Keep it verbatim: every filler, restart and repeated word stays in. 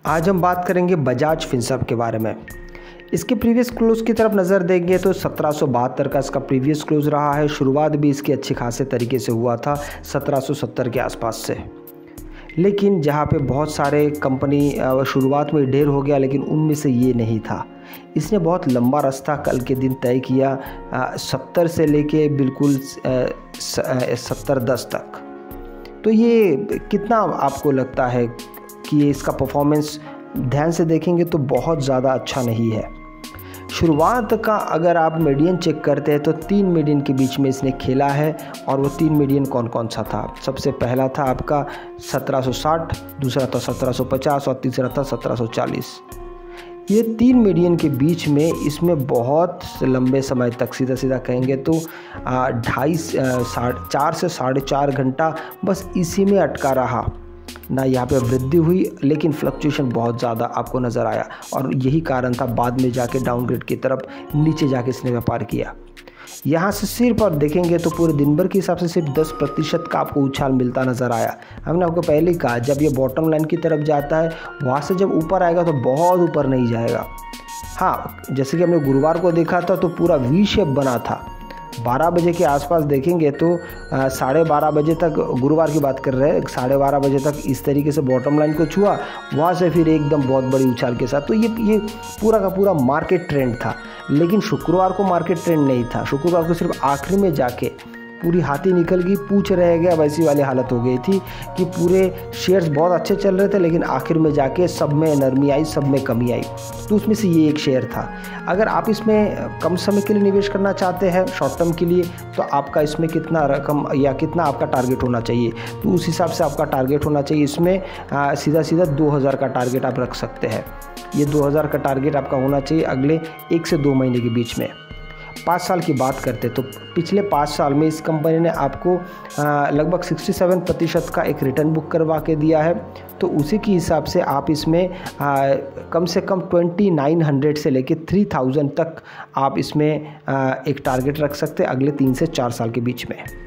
आज हम बात करेंगे बजाज फिनसर्व के बारे में। इसके प्रीवियस क्लोज की तरफ नज़र देंगे तो सत्रह सौ बहत्तर का इसका प्रीवियस क्लोज रहा है। शुरुआत भी इसकी अच्छी खासे तरीके से हुआ था सत्रह सौ सत्तर के आसपास से, लेकिन जहाँ पे बहुत सारे कंपनी शुरुआत में ढेर हो गया, लेकिन उनमें से ये नहीं था। इसने बहुत लंबा रास्ता कल के दिन तय किया, सत्तर से लेके बिल्कुल सत्तर दस तक। तो ये कितना आपको लगता है कि ये इसका परफॉर्मेंस ध्यान से देखेंगे तो बहुत ज़्यादा अच्छा नहीं है। शुरुआत का अगर आप मीडियन चेक करते हैं तो तीन मीडियन के बीच में इसने खेला है, और वो तीन मीडियन कौन कौन सा था? सबसे पहला था आपका सत्रह सौ साठ, दूसरा था सत्रह सौ पचास और तीसरा था सत्रह सौ चालीस। ये तीन मीडियन के बीच में इसमें बहुत लंबे समय तक, सीधा सीधा कहेंगे तो ढाई साढ़े चार से साढ़े चार घंटा बस इसी में अटका रहा। ना यहाँ पे वृद्धि हुई, लेकिन फ्लक्चुएशन बहुत ज़्यादा आपको नज़र आया, और यही कारण था बाद में जाके डाउनग्रेड की तरफ नीचे जाके इसने व्यापार किया। यहाँ से सिर्फ और देखेंगे तो पूरे दिन भर के हिसाब से सिर्फ दस प्रतिशत का आपको उछाल मिलता नज़र आया। हमने आपको पहले ही कहा, जब ये बॉटम लाइन की तरफ जाता है वहाँ से जब ऊपर आएगा तो बहुत ऊपर नहीं जाएगा। हाँ, जैसे कि हमने गुरुवार को देखा था तो पूरा वी शेप बना था। बारह बजे के आसपास देखेंगे तो साढ़े बारह बजे तक, गुरुवार की बात कर रहे हैं, साढ़े बारह बजे तक इस तरीके से बॉटम लाइन को छुआ, वहाँ से फिर एकदम बहुत बड़ी उछाल के साथ। तो ये ये पूरा का पूरा मार्केट ट्रेंड था। लेकिन शुक्रवार को मार्केट ट्रेंड नहीं था। शुक्रवार को सिर्फ आखिरी में जाके पूरी हाथी निकल गई, पूछ रह गया, वैसी वाली हालत हो गई थी कि पूरे शेयर्स बहुत अच्छे चल रहे थे, लेकिन आखिर में जाके सब में नरमी आई, सब में कमी आई। तो उसमें से ये एक शेयर था। अगर आप इसमें कम समय के लिए निवेश करना चाहते हैं, शॉर्ट टर्म के लिए, तो आपका इसमें कितना रकम या कितना आपका टारगेट होना चाहिए, तो उस हिसाब से आपका टारगेट होना चाहिए। इसमें आ, सीधा सीधा दो हज़ार का टारगेट आप रख सकते हैं। ये दो हज़ार का टारगेट आपका होना चाहिए अगले एक से दो महीने के बीच में। पाँच साल की बात करते तो पिछले पाँच साल में इस कंपनी ने आपको लगभग सड़सठ प्रतिशत का एक रिटर्न बुक करवा के दिया है। तो उसी के हिसाब से आप इसमें आ, कम से कम उनतीस सौ से लेके तीन हज़ार तक आप इसमें आ, एक टारगेट रख सकते हैं अगले तीन से चार साल के बीच में।